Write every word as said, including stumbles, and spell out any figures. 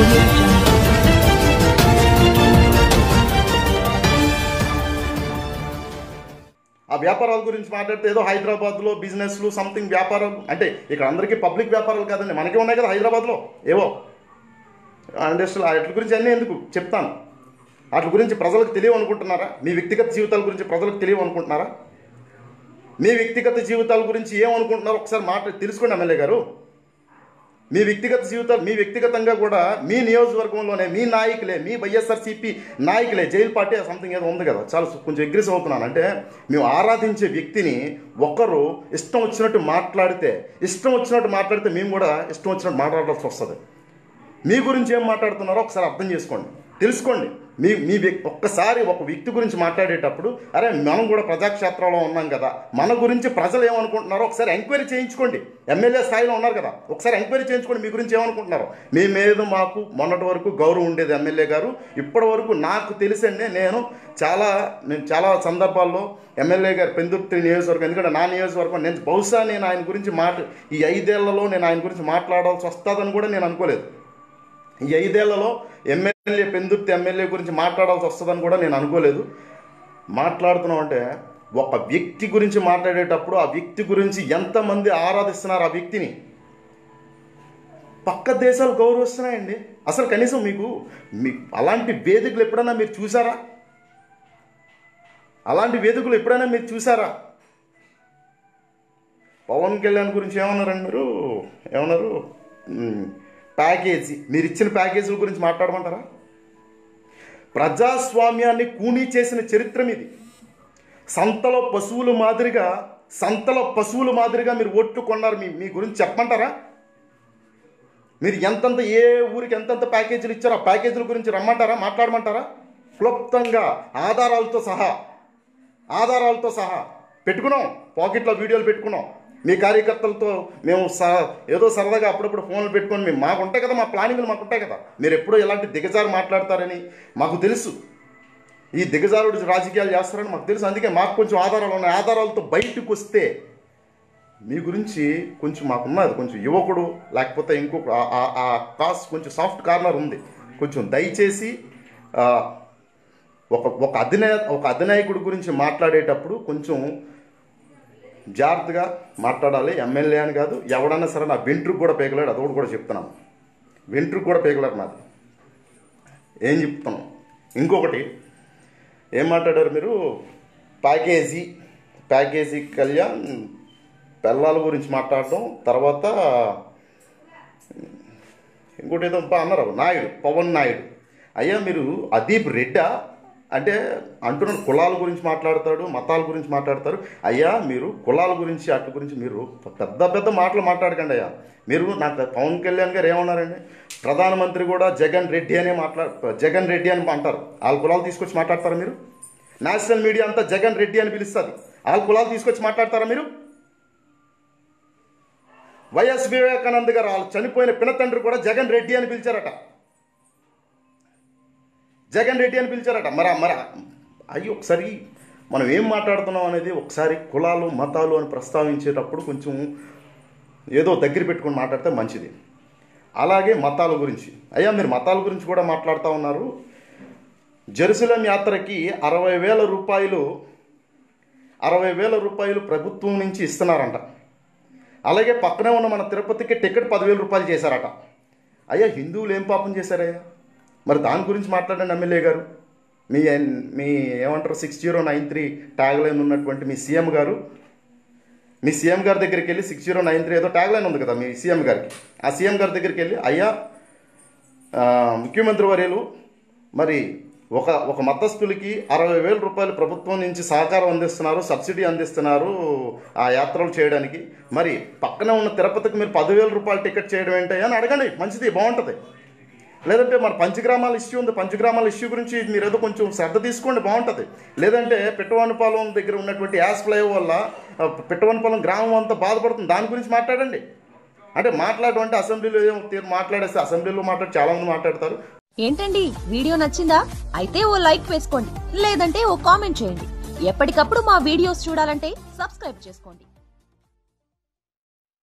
audio jungle. ఆ వ్యాపారాల గురించి మాట్లాడితే ఏదో హైదరాబాద్లో బిజినెస్లు సంథింగ్ వ్యాపారాలు అంటే ఇక్కడ అందరికీ పబ్లిక్ వ్యాపారాలు కాదండి, మనకే ఉన్నాయి కదా హైదరాబాద్లో ఏవో ఇండస్ట్రియల్ వాటి గురించి అన్నీ ఎందుకు చెప్తాను. వాటి గురించి ప్రజలకు తెలియవనుకుంటున్నారా? మీ వ్యక్తిగత జీవితాల గురించి ప్రజలకు తెలియవనుకుంటున్నారా? మీ వ్యక్తిగత జీవితాల గురించి ఏమనుకుంటున్నారో ఒకసారి మాట తెలుసుకోండి ఎమ్మెల్యే గారు. మీ వ్యక్తిగత జీవితాలు మీ వ్యక్తిగతంగా కూడా మీ నియోజకవర్గంలోనే మీ నాయకులే మీ వైఎస్ఆర్సీపీ నాయకులే జైలు పార్టీ సంథింగ్ ఏదో ఉంది కదా, చాలా కొంచెం అగ్రెసివ్ అవుతున్నాను. అంటే మేము ఆరాధించే వ్యక్తిని ఒకరు ఇష్టం వచ్చినట్టు మాట్లాడితే ఇష్టం వచ్చినట్టు మాట్లాడితే మేము కూడా ఇష్టం వచ్చినట్టు మాట్లాడాల్సి వస్తుంది. మీ గురించి ఏం మాట్లాడుతున్నారో ఒకసారి అర్థం చేసుకోండి, తెలుసుకోండి. మీ మీ వ్యక్తి ఒక్కసారి ఒక వ్యక్తి గురించి మాట్లాడేటప్పుడు అరే మనం కూడా ప్రజాక్షేత్రంలో ఉన్నాం కదా, మన గురించి ప్రజలు ఏమనుకుంటున్నారో ఒకసారి ఎంక్వైరీ చేయించుకోండి. ఎమ్మెల్యే స్థాయిలో ఉన్నారు కదా, ఒకసారి ఎంక్వైరీ చేయించుకోండి మీ గురించి ఏమనుకుంటున్నారో. మీ మీద మాకు మొన్నటి వరకు గౌరవం ఉండేది ఎమ్మెల్యే గారు. ఇప్పటి వరకు నాకు తెలిసండి నేను చాలా నేను చాలా సందర్భాల్లో ఎమ్మెల్యే గారు పెందుర్తి నియోజకవర్గం, ఎందుకంటే నా నియోజకవర్గం, నేను బహుశా నేను ఆయన గురించి మాట ఈ ఐదేళ్లలో నేను ఆయన గురించి మాట్లాడాల్సి వస్తుందని కూడా నేను అనుకోలేదు. ఈ ఐదేళ్లలో ఎమ్మెల్యే పెందుర్తి ఎమ్మెల్యే గురించి మాట్లాడాల్సి వస్తుందని కూడా నేను అనుకోలేదు. మాట్లాడుతున్నాం అంటే ఒక వ్యక్తి గురించి మాట్లాడేటప్పుడు ఆ వ్యక్తి గురించి ఎంతమంది ఆరాధిస్తున్నారు ఆ వ్యక్తిని. పక్క దేశాలు గౌరవిస్తున్నాయండి. అసలు కనీసం మీకు మీ అలాంటి వేదికలు ఎప్పుడైనా మీరు చూసారా? అలాంటి వేదికలు ఎప్పుడైనా మీరు చూసారా? పవన్ కళ్యాణ్ గురించి ఏమన్నారండి మీరు? ఏమన్నారు? ప్యాకేజీ, మీరు ఇచ్చిన ప్యాకేజీల గురించి మాట్లాడమంటారా? ప్రజాస్వామ్యాన్ని కూనీ చేసిన చరిత్ర మీది. సంతలో పశువుల మాదిరిగా సంతలో పశువుల మాదిరిగా మీరు ఓట్లు కొన్నారు. మీ మీ గురించి చెప్పమంటారా? మీరు ఎంతంత ఏ ఊరికి ఎంతంత ప్యాకేజీలు ఇచ్చారో ఆ ప్యాకేజీల గురించి రమ్మంటారా? మాట్లాడమంటారా? క్లుప్తంగా ఆధారాలతో సహా ఆధారాలతో సహా పెట్టుకున్నాం, పాకెట్లో వీడియోలు పెట్టుకున్నాం. మీ కార్యకర్తలతో మేము స ఏదో సరదాగా అప్పుడప్పుడు ఫోన్లు పెట్టుకొని మేము మాకు ఉంటాయి కదా, మా ప్లానింగ్లు మాకు ఉంటాయి కదా. మీరు ఎప్పుడో ఎలాంటి దిగజారు మాట్లాడతారని మాకు తెలుసు. ఈ దిగజారుడు రాజకీయాలు చేస్తారని మాకు తెలుసు. అందుకే మాకు కొంచెం ఆధారాలు ఉన్నాయి. ఆధారాలతో బయటకు వస్తే మీ గురించి కొంచెం మాకున్నది కొంచెం యువకుడు లేకపోతే ఇంకొక ఆ కాస్ట్ కొంచెం సాఫ్ట్ కార్నర్ ఉంది. కొంచెం దయచేసి ఒక ఒక అధినాయ ఒక అధినాయకుడి గురించి మాట్లాడేటప్పుడు కొంచెం జాగ్రత్తగా మాట్లాడాలి. ఎమ్మెల్యే అని కాదు, ఎవడన్నా సరే నా వెంట్రుకు కూడా పేగలాడు, అదొకటి కూడా చెప్తున్నాను. వెంట్రుకు కూడా పేగలాడు నాది. ఏం చెప్తున్నాం? ఇంకొకటి ఏం మాట్లాడారు మీరు? ప్యాకేజీ ప్యాకేజీ కళ్యాణ్ పిల్లల గురించి మాట్లాడటం, తర్వాత ఇంకోటి ఏదో అన్నారు నాయుడు, పవన్ నాయుడు. అయ్యా మీరు అదీప్ రెడ్డా అంటే అంటున్నాడు, కులాల గురించి మాట్లాడతాడు, మతాల గురించి మాట్లాడతారు. అయ్యా మీరు కులాల గురించి అట్ల గురించి మీరు పెద్ద పెద్ద మాటలు మాట్లాడకండి. అయ్యా మీరు నాకు పవన్ కళ్యాణ్ గారు ఏమన్నారండి? ప్రధానమంత్రి కూడా జగన్ రెడ్డి అనే మాట్లాడు జగన్ రెడ్డి అని అంటారు. వాళ్ళ కులాలు తీసుకొచ్చి మాట్లాడతారా మీరు? నేషనల్ మీడియా అంతా జగన్ రెడ్డి అని పిలుస్తుంది. వాళ్ళ కులాలు తీసుకొచ్చి మాట్లాడతారా మీరు? వైఎస్ వివేకానంద గారు వాళ్ళు చనిపోయిన పినతండ్రి కూడా జగన్ రెడ్డి అని పిలిచారట. జగన్ రెడ్డి అని పిలిచారట. మరి మరి అయ్యి ఒకసారి మనం ఏం మాట్లాడుతున్నాం అనేది ఒకసారి కులాలు మతాలు అని ప్రస్తావించేటప్పుడు కొంచెం ఏదో దగ్గర పెట్టుకుని మాట్లాడితే మంచిది. అలాగే మతాల గురించి, అయ్యా మీరు మతాల గురించి కూడా మాట్లాడుతూ ఉన్నారు. జెరూసలేం యాత్రకి అరవై వేల రూపాయలు అరవై వేల రూపాయలు ప్రభుత్వం నుంచి ఇస్తున్నారంట. అలాగే పక్కనే ఉన్న మన తిరుపతికి టికెట్ పదివేల రూపాయలు చేశారట. అయ్యా హిందువులు ఏం పాపం చేశారయ్యా? మరి దాని గురించి మాట్లాడండి ఎమ్మెల్యే గారు. మీ మీ ఏమంటారు six zero nine three tag line ఉన్నటువంటి మీ సీఎం గారు మీ సీఎం గారి దగ్గరికి వెళ్ళి సిక్స్ జీరో నైన్ త్రీ ఏదో ట్యాగ్ లైన్ ఉంది కదా మీ సీఎం గారికి, ఆ సీఎం గారి దగ్గరికి వెళ్ళి అయ్యా ముఖ్యమంత్రి వర్యులు మరి ఒక ఒక మతస్థులకి అరవై వేల రూపాయలు ప్రభుత్వం నుంచి సహకారం అందిస్తున్నారు, సబ్సిడీ అందిస్తున్నారు ఆ యాత్రలు చేయడానికి. మరి పక్కనే ఉన్న తిరుపతికి మీరు పదివేల రూపాయలు టికెట్ చేయడం ఏంటి అని అడగండి, మంచిది, బాగుంటుంది. లేదంటే మన పంచగ్రామాల ఇష్యూ ఉంది, పంచగ్రామాల ఇష్యూ గురించి మీరు ఏదో కొంచెం శ్రద్ధ తీసుకోండి, బాగుంటుంది. లేదంటే పిట్టవనపాలెం దగ్గర ఉన్నటువంటి యాస్ ఫ్లైవ్ వల్ల పిట్టవనపాలెం గ్రామం అంతా బాధపడుతుంది, దాని గురించి మాట్లాడండి. అంటే మాట్లాడడం అంటే అసెంబ్లీలో ఏం మాట్లాడేస్తే అసెంబ్లీలో మాట్లాడి చాలామంది మాట్లాడతారు. ఏంటండి వీడియో నచ్చిందా? అయితే ఓ లైక్ వేసుకోండి, లేదంటే ఓ కామెంట్ చేయండి. ఎప్పటికప్పుడు మా వీడియోస్ చూడాలంటే సబ్స్క్రైబ్ చేసుకోండి.